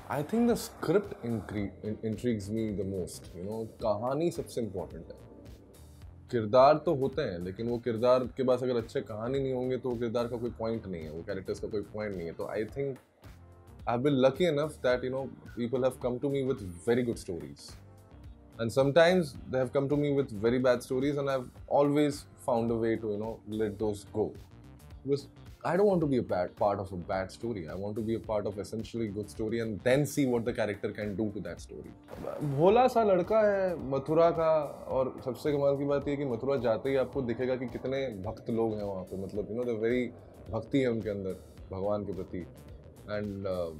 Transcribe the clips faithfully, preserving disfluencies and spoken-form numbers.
I think the script intrigues me the most. You know, कहानी सबसे important है. किरदार तो होते हैं, लेकिन वो किरदार के पास अगर अच्छे कहानी नहीं होंगे तो वो किरदार का कोई पॉइंट नहीं है, वो कैरेक्टर्स का कोई पॉइंट नहीं है. तो I think I have been lucky enough that you know people have come to me with very good stories, and sometimes they have come to me with very bad stories, and I've always found a way to you know let those go, because I don't want to be a bad part of a bad story. I want to be a part of essentially good story and then see what the character can do to that story. भोला सा लड़का है मथुरा का, और सबसे कमाल की बात ये कि मथुरा जाते ही आपको दिखेगा कि कितने भक्त लोग हैं वहाँ पे. मतलब you know the very भक्ति है उनके अंदर भगवान के प्रति. And uh,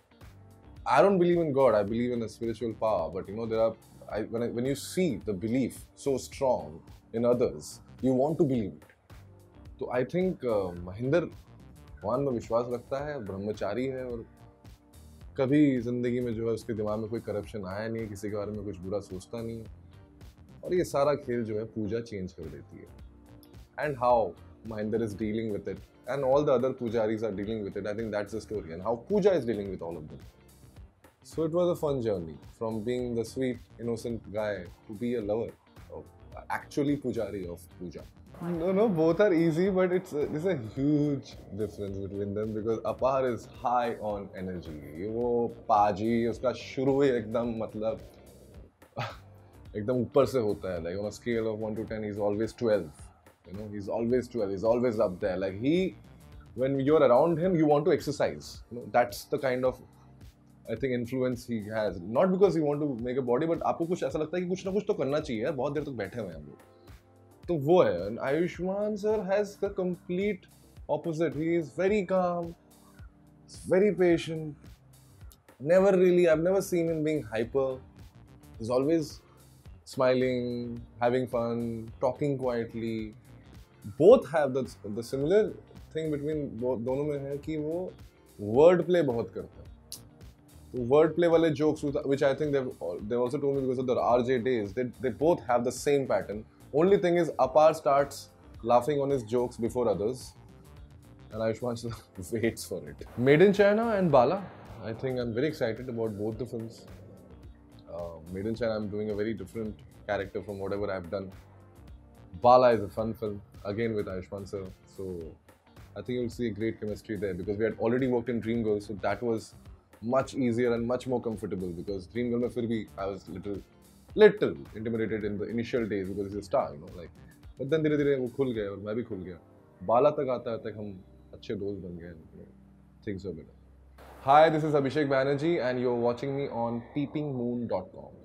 I don't believe in God. I believe in a spiritual power. But you know there are I, when I, when you see the belief so strong in others, you want to believe it. तो I think Mahendra भगवान में विश्वास रखता है, ब्रह्मचारी है, और कभी जिंदगी में जो है उसके दिमाग में कोई करप्शन आया नहीं है, किसी के बारे में कुछ बुरा सोचता नहीं है, और ये सारा खेल जो है पूजा चेंज कर देती है. And how Mahendra is dealing with it and all the other pujaris are dealing with it, I think that's the story, and how Puja is dealing with all of them. So it was a fun journey from being the sweet, innocent guy to be a lover, of actually pujari of puja. No, no, both are easy, but it's a, there's a huge difference between them because Apar is high on energy. वो पाजी उसका शुरू ही एकदम मतलब एकदम ऊपर से होता है. Like on a scale of one to ten, he's always twelve. You know, he's always twelve. He's always up there. Like he, when you're around him, you want to exercise. You know, that's the kind of I think influence he has, not because he want to make a body, but आपको कुछ ऐसा लगता है कि कुछ ना कुछ तो करना चाहिए यार, बहुत देर तक बैठे हुए हैं हम लोग. तो वो है. And Ayushmann sir has the complete opposite. He is very calm, very patient. Never really, I've never seen him being hyper. He's always smiling, having fun, talking quietly. Both have the the similar thing between दोनों में है कि वो word play बहुत करते हैं. Word play वाले jokes, which I think they've they've also told me because of the R J days, they they both have the same pattern. Only thing is, Apar starts laughing on his jokes before others, and Ayushmann waits for it. Made in China and Bala, I think I'm very excited about both the films. Uh, Made in China, I'm doing a very different character from whatever I've done. Bala is a fun film, again with Ayushmann sir, so I think you'll see a great chemistry there because we had already worked in Dream Girl, so that was much easier and much more comfortable because Dream Girl में फिर भी I was little little intimidated in the initial days because he's a star, you know, like, but then धीरे धीरे वो खुल गए और मैं भी खुल गया. बाला तक आता तक हम अच्छे दोस्त बन गए. You know, things were better. Hi, this is Abhishek Banerjee and you're watching me on peeping moon dot com.